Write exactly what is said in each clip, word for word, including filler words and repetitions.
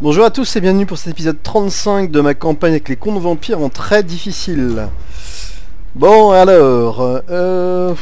Bonjour à tous et bienvenue pour cet épisode trente-cinq de ma campagne avec les contes vampires en très difficile. Bon alors, euh...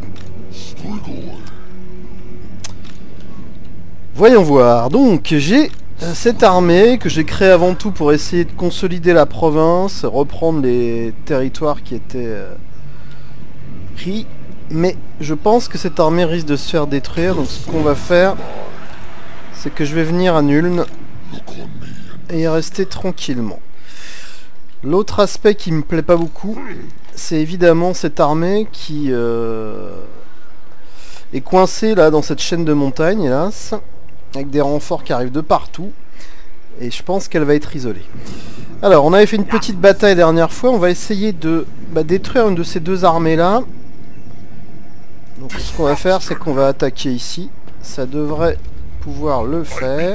voyons voir. Donc j'ai cette armée que j'ai créée avant tout pour essayer de consolider la province, reprendre les territoires qui étaient euh, pris. Mais je pense que cette armée risque de se faire détruire, donc ce qu'on va faire, c'est que je vais venir à Nuln et y rester tranquillement. L'autre aspect qui me plaît pas beaucoup, c'est évidemment cette armée qui euh, est coincée là dans cette chaîne de montagnes, hélas, avec des renforts qui arrivent de partout, et je pense qu'elle va être isolée. Alors, on avait fait une petite bataille la dernière fois, on va essayer de bah, détruire une de ces deux armées là. Donc ce qu'on va faire, c'est qu'on va attaquer ici, ça devrait pouvoir le faire.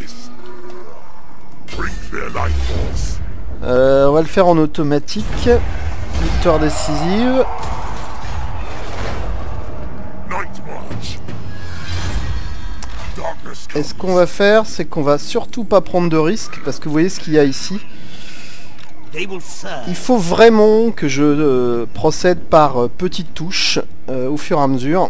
Euh, on va le faire en automatique. Victoire décisive. Et ce qu'on va faire, c'est qu'on va surtout pas prendre de risques, parce que vous voyez ce qu'il y a ici. Il faut vraiment que je euh, procède par euh, petites touches euh, au fur et à mesure.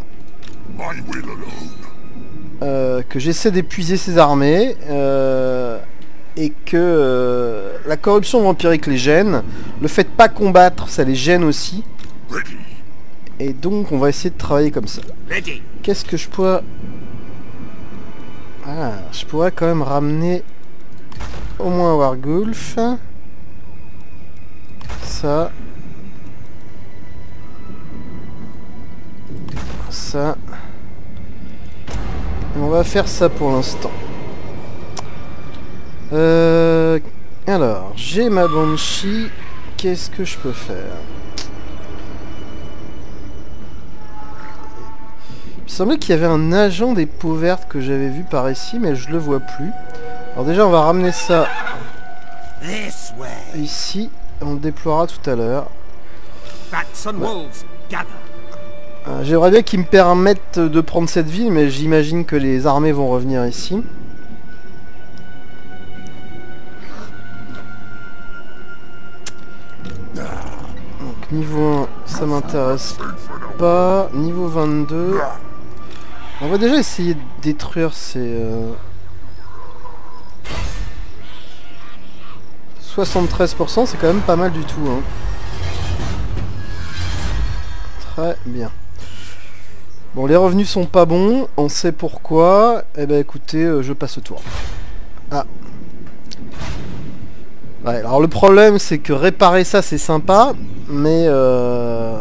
Euh, que j'essaie d'épuiser ces armées. Euh, et que euh, la corruption vampirique les gêne. Le fait de pas combattre, ça les gêne aussi. Et donc on va essayer de travailler comme ça. Qu'est-ce que je pourrais... Ah, je pourrais quand même ramener au moins Wargulf. Ça. Ça. Et on va faire ça pour l'instant. Euh, alors, j'ai ma Banshee. Qu'est-ce que je peux faire? Il me semblait qu'il y avait un agent des peaux vertes que j'avais vu par ici, mais je le vois plus. Alors déjà, on va ramener ça ici. On le déploiera tout à l'heure. Euh, J'aimerais bien qu'ils me permettent de prendre cette ville, mais j'imagine que les armées vont revenir ici. Donc niveau un, ça m'intéresse pas. Niveau vingt-deux, on va déjà essayer de détruire ces... Euh... soixante-treize pour cent, c'est quand même pas mal du tout, hein. Très bien. Bon, les revenus sont pas bons, on sait pourquoi. Eh ben écoutez, euh, je passe au tour. Ah. Ouais, alors le problème, c'est que réparer ça, c'est sympa, mais... Euh...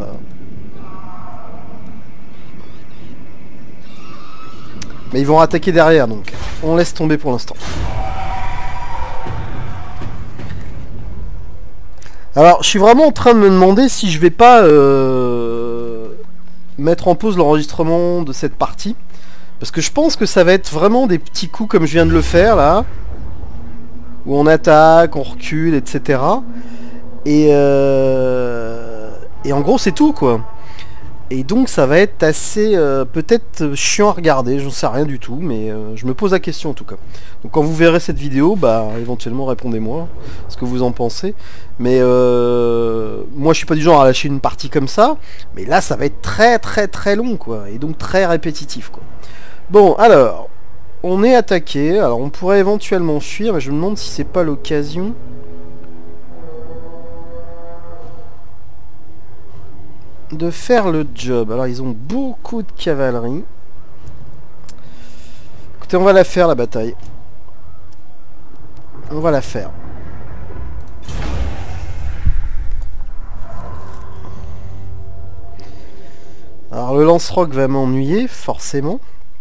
Mais ils vont attaquer derrière, donc on laisse tomber pour l'instant. Alors, je suis vraiment en train de me demander si je vais pas euh, mettre en pause l'enregistrement de cette partie. Parce que je pense que ça va être vraiment des petits coups comme je viens de le faire, là. Où on attaque, on recule, et cetera. Et, euh, et en gros, c'est tout, quoi. Et donc, ça va être assez, euh, peut-être chiant à regarder, j'en sais rien du tout, mais euh, je me pose la question, en tout cas. Donc, quand vous verrez cette vidéo, bah, éventuellement, répondez-moi ce que vous en pensez. Mais, euh, moi, je suis pas du genre à lâcher une partie comme ça, mais là, ça va être très, très, très long, quoi. Et donc, très répétitif, quoi. Bon, alors... On est attaqué, alors on pourrait éventuellement fuir, mais je me demande si c'est pas l'occasion. De faire le job. Alors ils ont beaucoup de cavalerie. Écoutez, on va la faire la bataille. On va la faire. Alors le lance-roc va m'ennuyer, forcément.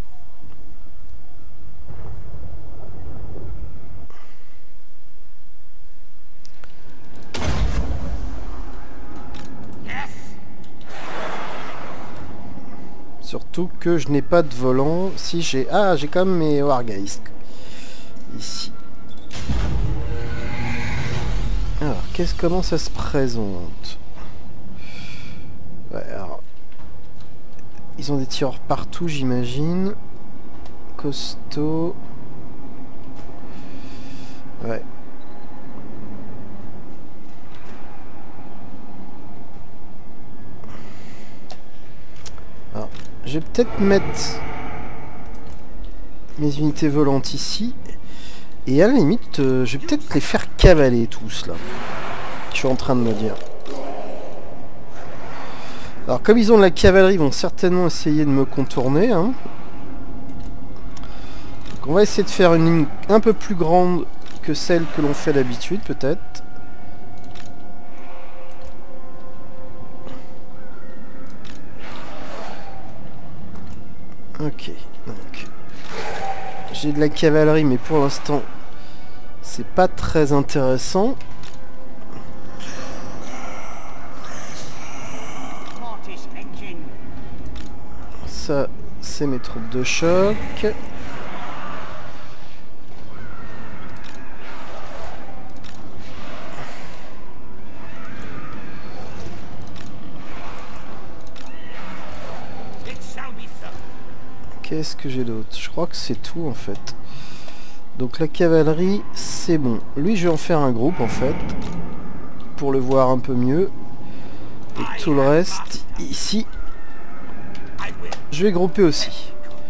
Surtout que je n'ai pas de volant. Si j'ai... Ah, j'ai quand même mes Wargeist. Ici. Alors, qu'est-ce comment ça se présente? Ouais, alors... Ils ont des tireurs partout, j'imagine. Costaud. Ouais. Alors, je vais peut-être mettre mes unités volantes ici. Et à la limite, euh, je vais peut-être les faire cavaler tous là. Je suis en train de me dire. Alors comme ils ont de la cavalerie, ils vont certainement essayer de me contourner. Hein. Donc on va essayer de faire une ligne un peu plus grande que celle que l'on fait d'habitude peut-être. Ok, donc j'ai de la cavalerie mais pour l'instant c'est pas très intéressant. Ça c'est mes troupes de choc. Qu'est-ce que j'ai d'autre? Je crois que c'est tout en fait. Donc la cavalerie, c'est bon. Lui, je vais en faire un groupe en fait. Pour le voir un peu mieux. Et tout le reste, ici, je vais grouper aussi.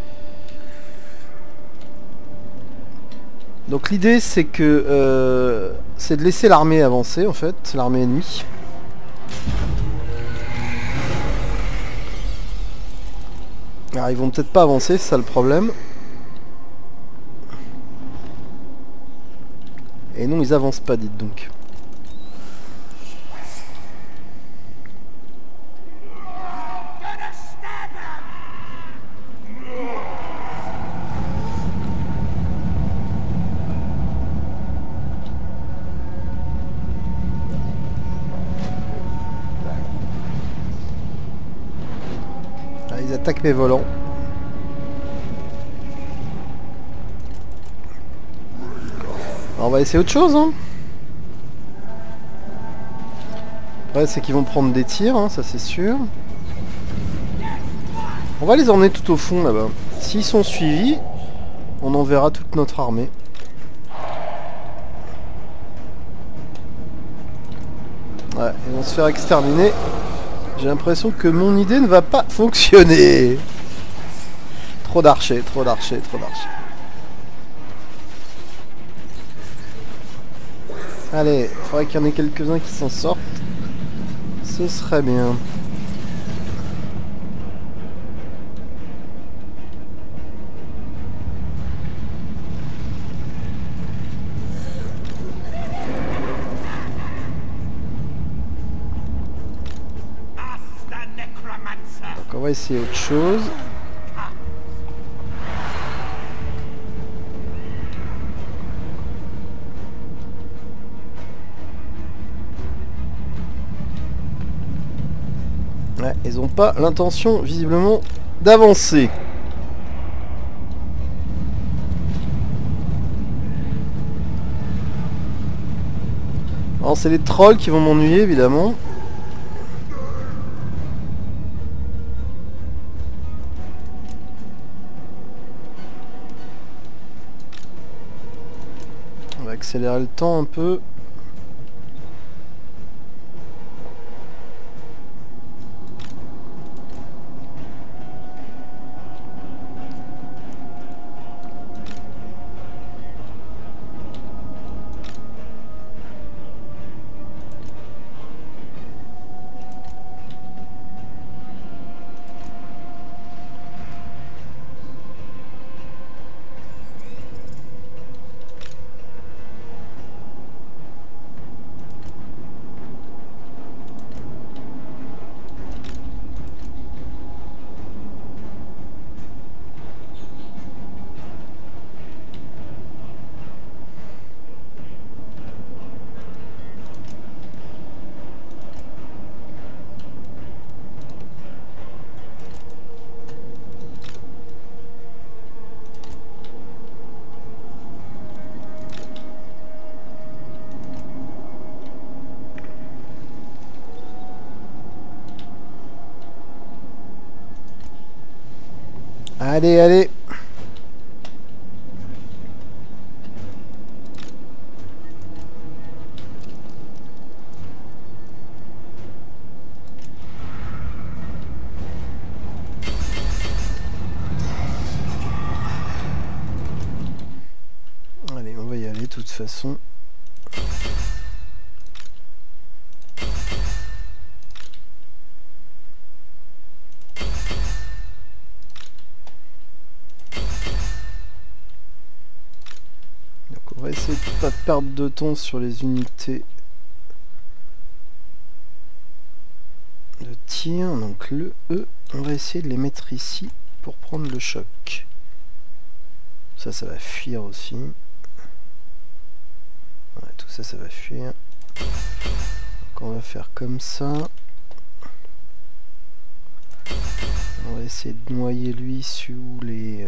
Donc l'idée, c'est que... Euh, c'est de laisser l'armée avancer en fait. L'armée ennemie. Alors ils vont peut-être pas avancer, c'est ça le problème. Et non, ils avancent pas, dites donc. Ah, ils attaquent mes volants. Alors, on va essayer autre chose, hein. Ouais, c'est qu'ils vont prendre des tirs, hein, ça c'est sûr. On va les emmener tout au fond là-bas. S'ils sont suivis, on enverra toute notre armée. Ouais, ils vont se faire exterminer. J'ai l'impression que mon idée ne va pas fonctionner. Trop d'archers, trop d'archers, trop d'archers. Allez, il faudrait qu'il y en ait quelques-uns qui s'en sortent. Ce serait bien. Donc on va essayer autre chose. Ouais, ils n'ont pas l'intention, visiblement, d'avancer. Alors c'est les trolls qui vont m'ennuyer, évidemment. On va accélérer le temps un peu. Allez, allez. façon. Donc on va essayer de pas perdre de temps sur les unités de tir. Donc le E, on va essayer de les mettre ici pour prendre le choc. Ça, ça va fuir aussi. Ouais, tout ça, ça va fuir. Donc on va faire comme ça. On va essayer de noyer lui sous les...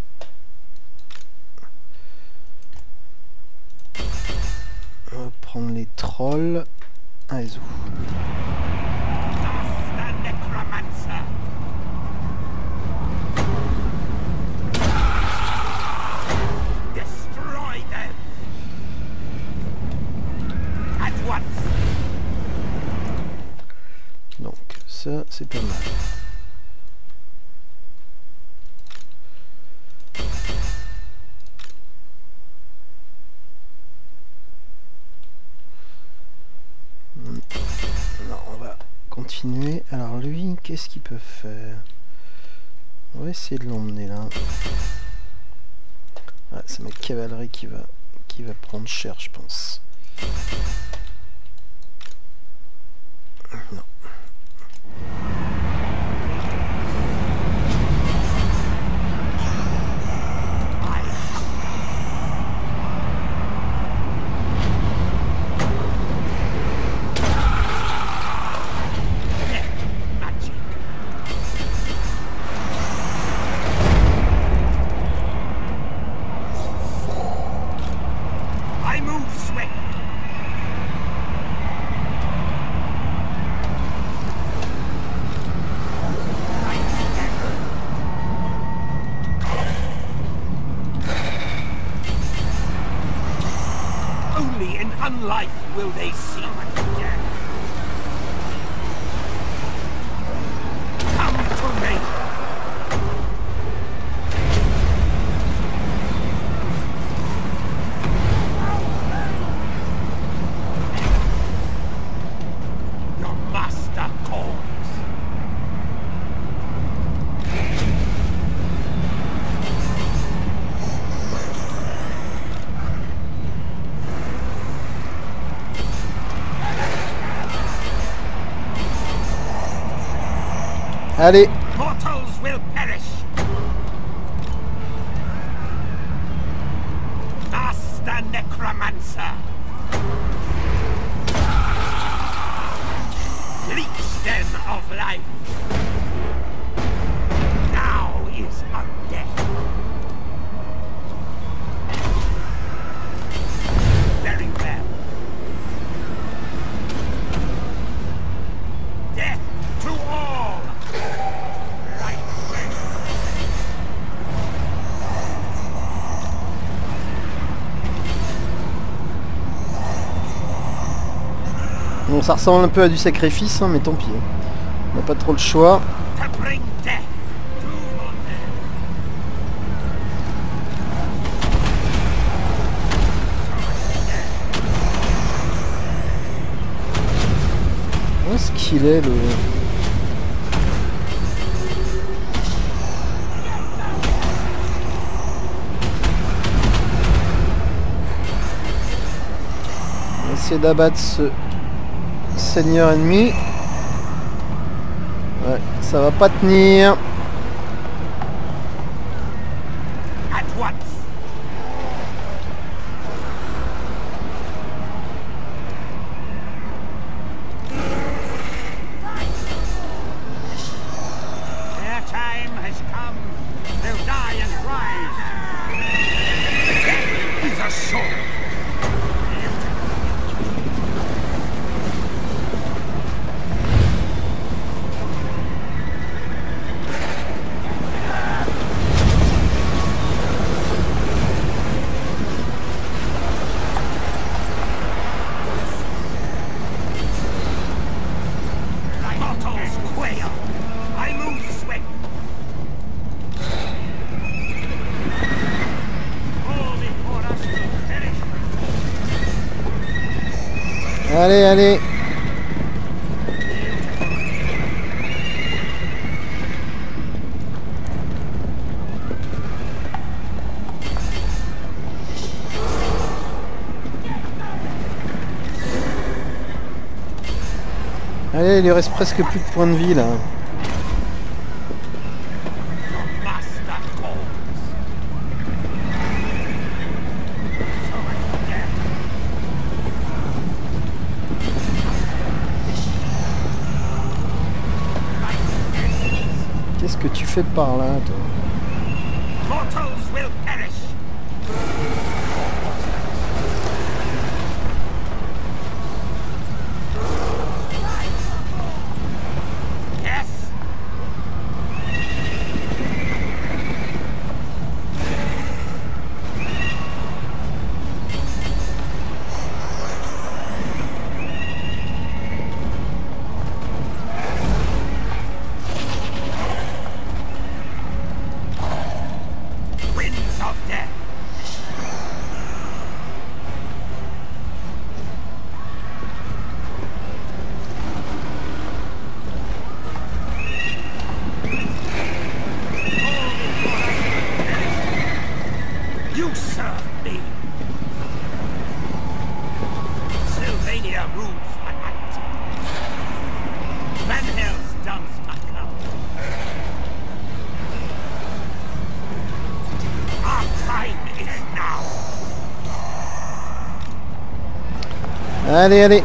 On va prendre les trolls. Allez, zou. Donc ça, c'est pas mal. Non, on va continuer. Alors lui, qu'est-ce qu'il peut faire? On va essayer de l'emmener là. Ah, c'est ma cavalerie qui va qui va prendre cher, je pense. Non. Life will they see again. Come to me. Your master calls. Allez. Mortals will perish. Master Necromancer. Leech them of life. Now is undead. Very well. Death to all. Bon, ça ressemble un peu à du sacrifice, hein, mais tant pis. On n'a pas trop le choix. Où est-ce qu'il est, le... On va essayer d'abattre ce... seigneur ennemi. Ouais, ça va pas tenir. Their time has come. They'll die and rise. Death is a sword. Allez, allez. Allez, il lui reste presque plus de points de vie là. Qu'est-ce que tu fais par là, toi? Mortals will perish. Yes. Winds of death. You serve me. Sylvania rules the night. Van Hell's dance to come. Our time is now. Allez, allez.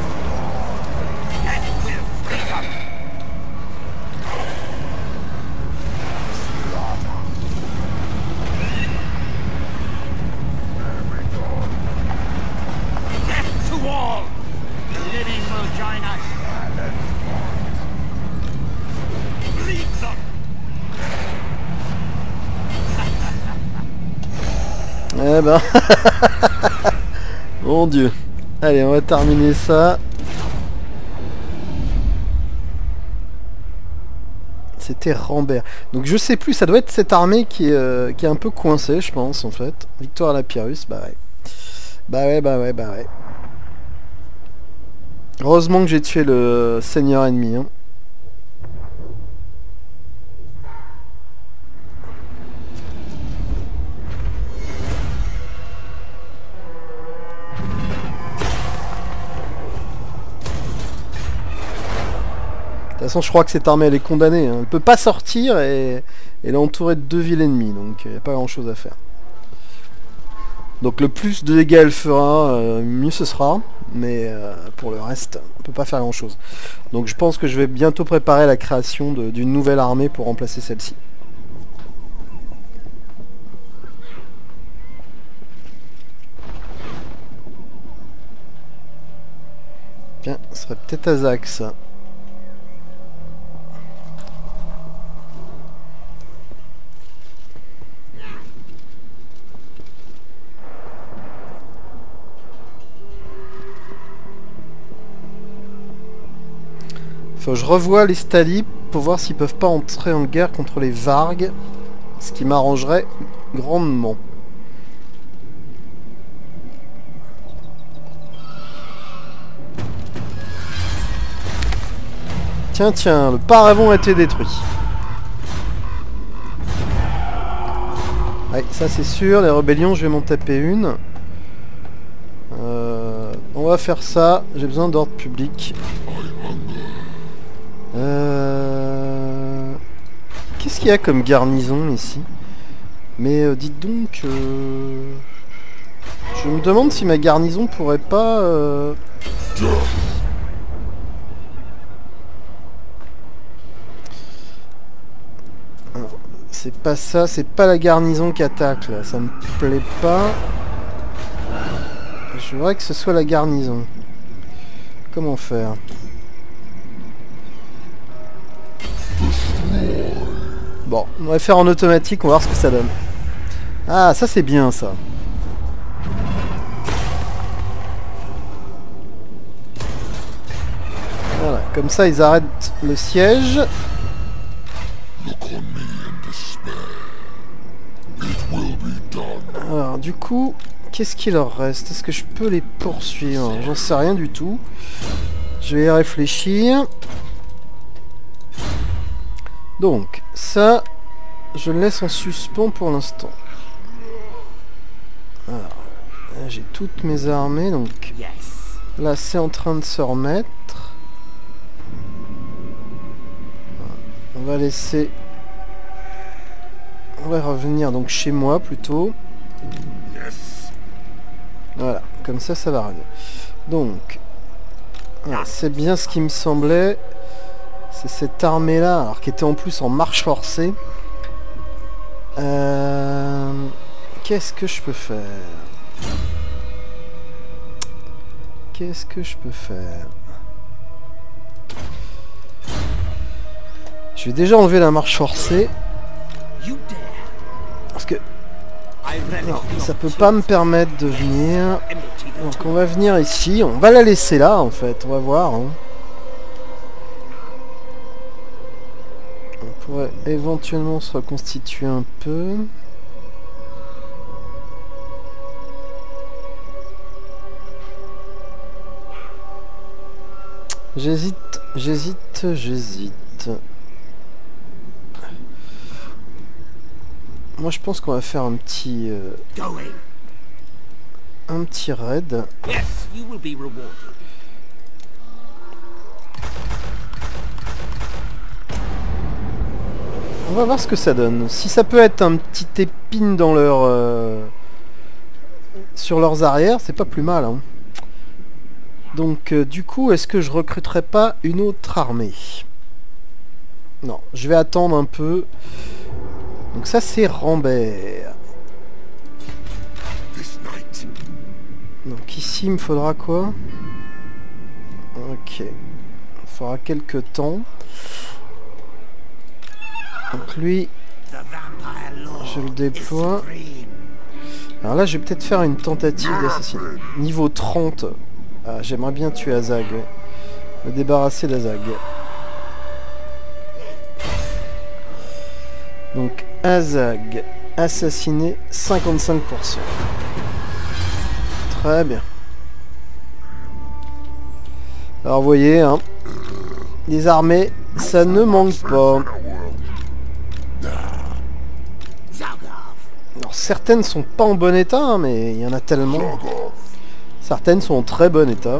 Death will freedom. Death to all. The living will join us. Lead them. Eh ben... Mon Dieu. Allez, on va terminer ça. C'était Rambert. Donc je sais plus, ça doit être cette armée qui est, euh, qui est un peu coincée, je pense, en fait. Victoire à la Pyrrhus, bah ouais. Bah ouais, bah ouais, bah ouais. Heureusement que j'ai tué le seigneur ennemi. Hein. De toute façon, je crois que cette armée, elle est condamnée. Hein. Elle peut pas sortir et elle est entourée de deux villes ennemies. Donc, il n'y a pas grand-chose à faire. Donc, le plus de dégâts elle fera, euh, mieux ce sera. Mais euh, pour le reste, on peut pas faire grand-chose. Donc, je pense que je vais bientôt préparer la création d'une nouvelle armée pour remplacer celle-ci. Tiens, ce serait peut-être Azak, ça. Faut que je revoie les Stali pour voir s'ils peuvent pas entrer en guerre contre les Vargs, ce qui m'arrangerait grandement. Tiens, tiens, le paravent a été détruit. Ouais, ça c'est sûr, les rébellions, je vais m'en taper une. Euh, on va faire ça, j'ai besoin d'ordre public. Euh... Qu'est-ce qu'il y a comme garnison ici? Mais euh, dites donc... Euh... Je me demande si ma garnison pourrait pas... Euh... C'est pas ça, c'est pas la garnison qui attaque là, ça me plaît pas. Je voudrais que ce soit la garnison. Comment faire? Bon, on va faire en automatique, on va voir ce que ça donne. Ah, ça c'est bien ça. Voilà, comme ça ils arrêtent le siège. Alors du coup, qu'est-ce qu'il leur reste? Est-ce que je peux les poursuivre? J'en sais rien du tout. Je vais y réfléchir. Donc, ça, je le laisse en suspens pour l'instant. Alors, j'ai toutes mes armées, donc là, c'est en train de se remettre. On va laisser... On va revenir donc chez moi plutôt. Voilà, comme ça, ça va revenir. Donc, voilà, c'est bien ce qui me semblait. C'est cette armée-là, alors qui était en plus en marche forcée. Euh, Qu'est-ce que je peux faire? Qu'est-ce que je peux faire? Je vais déjà enlever la marche forcée. Parce que... non, ça peut pas me permettre de venir. Donc on va venir ici. On va la laisser là en fait. On va voir. Hein. On pourrait éventuellement se reconstituer un peu. J'hésite, j'hésite, j'hésite. Moi je pense qu'on va faire un petit... Euh, un petit raid. On va voir ce que ça donne. Si ça peut être un petit épine dans leur... Euh, sur leurs arrières, c'est pas plus mal. Hein. Donc euh, du coup, est-ce que je recruterai pas une autre armée? Non, je vais attendre un peu. Donc ça c'est Rambert. Donc ici il me faudra quoi? Ok. Il faudra quelques temps. Donc lui, je le déploie. Alors là je vais peut-être faire une tentative d'assassinat. Niveau trente. Ah, j'aimerais bien tuer Azag. Ouais. Me débarrasser d'Azag. Donc Azag assassiné cinquante-cinq pour cent. Très bien. Alors vous voyez, hein, les armées, ça ne manque pas. Alors certaines sont pas en bon état, hein, mais il y en a tellement. Certaines sont en très bon état.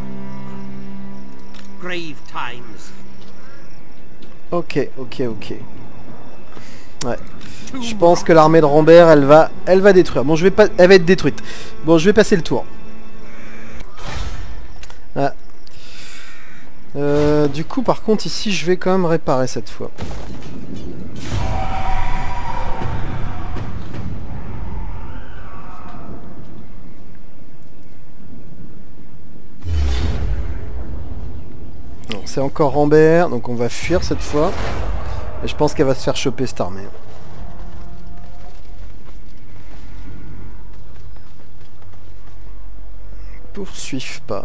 Ok, ok, ok. Ouais. Je pense que l'armée de Rambert, elle va, elle va détruire. Bon, je vais pas, elle va être détruite. Bon, je vais passer le tour. Ah. Euh, du coup, par contre, ici, je vais quand même réparer cette fois. C'est encore Rambert, donc on va fuir cette fois. Et je pense qu'elle va se faire choper cette armée. Poursuivent pas.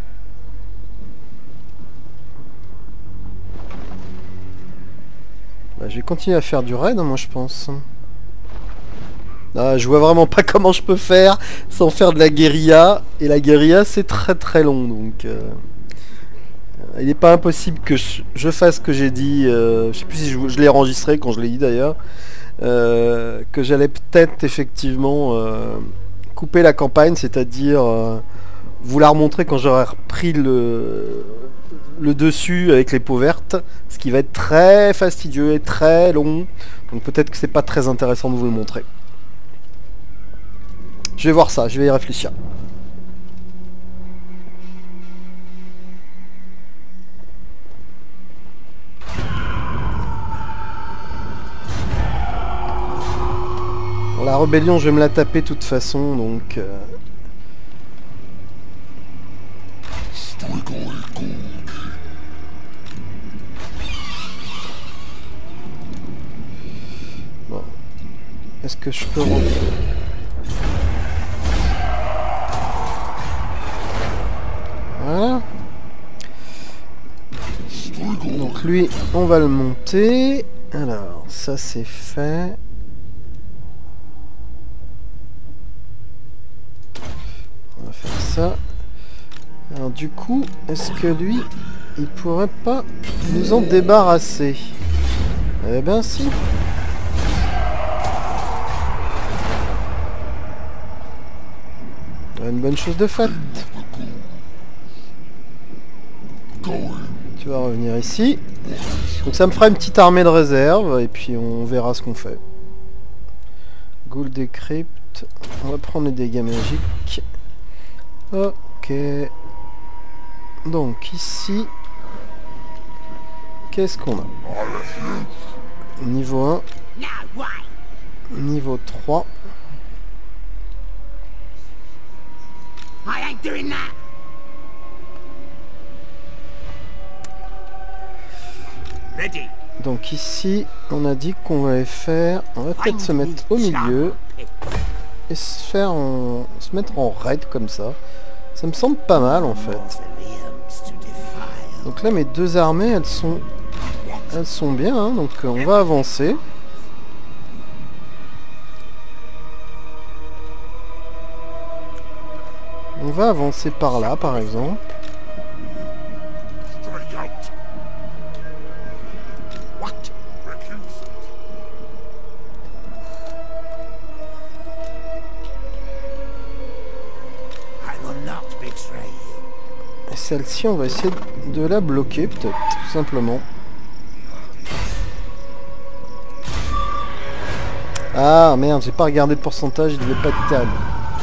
Bah, je vais continuer à faire du raid, hein, moi je pense. Ah, je vois vraiment pas comment je peux faire sans faire de la guérilla. Et la guérilla c'est très très long, donc... Euh... Il n'est pas impossible que je, je fasse ce que j'ai dit, euh, je sais plus si je, je l'ai enregistré quand je l'ai dit d'ailleurs, euh, que j'allais peut-être effectivement euh, couper la campagne, c'est-à-dire euh, vous la remontrer quand j'aurai repris le, le dessus avec les peaux vertes, ce qui va être très fastidieux et très long, donc peut-être que c'est pas très intéressant de vous le montrer. Je vais voir ça, je vais y réfléchir. La rébellion, je vais me la taper de toute façon, donc... Euh... Bon. Est-ce que je peux rentrer? Voilà. Donc lui, on va le monter. Alors, ça c'est fait. ça. Alors du coup, est-ce que lui, il pourrait pas nous en débarrasser? Eh ben si. Une bonne chose de faite. Tu vas revenir ici. Donc ça me fera une petite armée de réserve et puis on verra ce qu'on fait. Ghoul Decrypt. On va prendre les dégâts magiques. Ok. Donc ici, qu'est-ce qu'on a? Niveau un. Niveau trois. Donc ici, on a dit qu'on allait faire... On va peut-être se mettre au milieu. Et se faire en... se mettre en raid comme ça. Ça me semble pas mal en fait. Donc là mes deux armées elles sont... Elles sont bien hein, donc euh, on va avancer. On va avancer par là par exemple. Et celle-ci, on va essayer de la bloquer, peut-être, tout simplement. Ah, merde, j'ai pas regardé le pourcentage, il devait pas être terrible.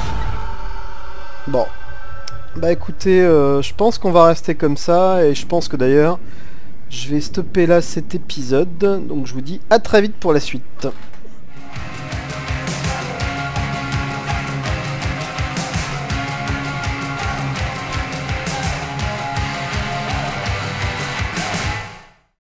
Bon. Bah écoutez, euh, je pense qu'on va rester comme ça, et je pense que d'ailleurs, je vais stopper là cet épisode. Donc je vous dis à très vite pour la suite.